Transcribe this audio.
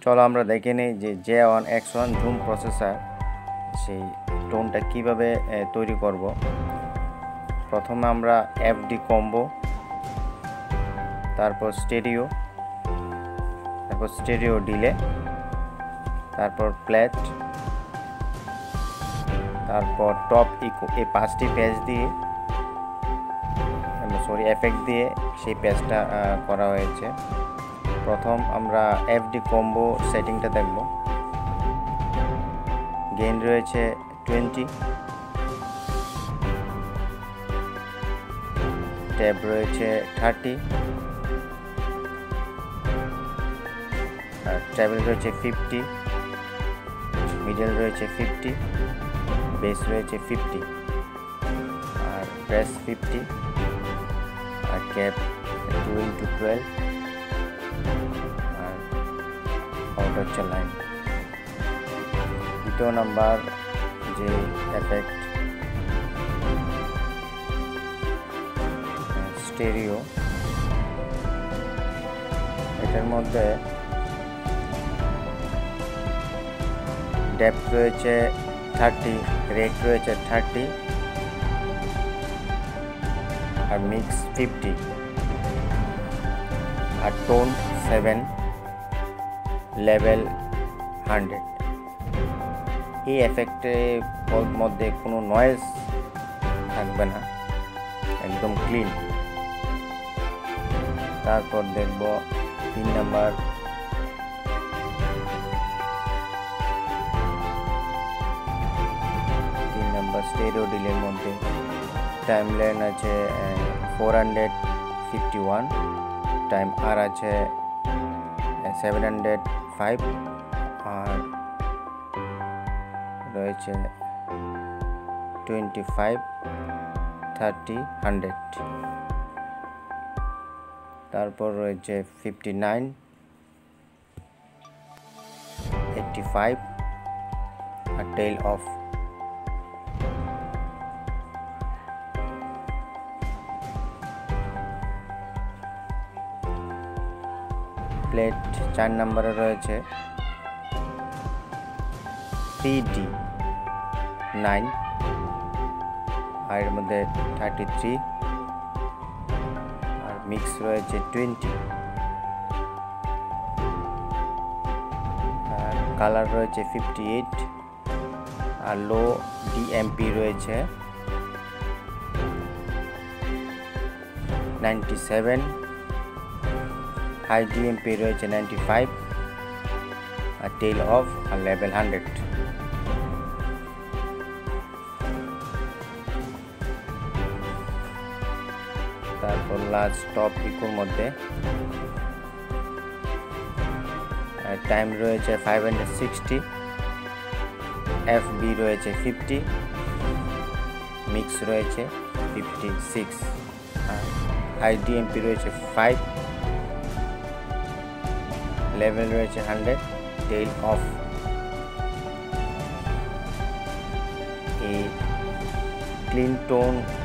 চলো আমরা দেখে নিই যে G1xon জুম প্রসেসর সেই টোনটা কিভাবে তৈরি করব। প্রথমে আমরা এফডি কম্বো, তারপর স্টেরিও ডিলে, তারপর প্লেট, তারপর টপ ইকো, এই 5টি পেজ দিয়ে এফেক্ট দিয়ে সেই পেজটা করা হয়েছে। প্রথম আমরা এফডি কম্বো সেটিংটা দেখব। গেইন রয়েছে 20, ট্যাব রয়েছে 30, আর ট্রেবল রয়েছে 50, মিডল রয়েছে 50, বেস রয়েছে 50, আর ব্রেস 50, আর ক্যাপ 2x12, আর আউট হচ্ছে লাইন। দ্বিতীয় নাম্বার যে এফেক্ট স্টেরিও, এটার মধ্যে ডেপথ রয়েছে 30, রেক রয়েছে 30, আর মিক্স 50, আর টোন 7, লেভেল 100। এই এফেক্টের মধ্যে কোনো নয়েজ থাকবে না, একদম ক্লিন। তারপর দেখব 3 নাম্বার স্টেরিও ডিলের মধ্যে টাইম লাইন আছে 451, টাইম আর আছে 705, আর রয়েছে 25, 30, 100। তারপর রয়েছে 59, 85, আর টেইল অফ। প্লেট 4 নম্বরে রয়েছে 3D9, আর এর মধ্যে 33, আর মিক্স রয়েছে 20, আর কালার রয়েছে 58, আর লো ডিএমপি রয়েছে 97, হাই ডিএমপি রয়েছে 95, আর টেইল অফ আর লেভেল 100। তারপর লাস্ট টপ ইকোর মধ্যে টাইম রয়েছে 560, এফবি রয়েছে 50, মিক্স রয়েছে 56, আর হাই ডিএমপি রয়েছে 5, লেভেল রয়েছে 100, টেইল অফ। এই ক্লিন টোন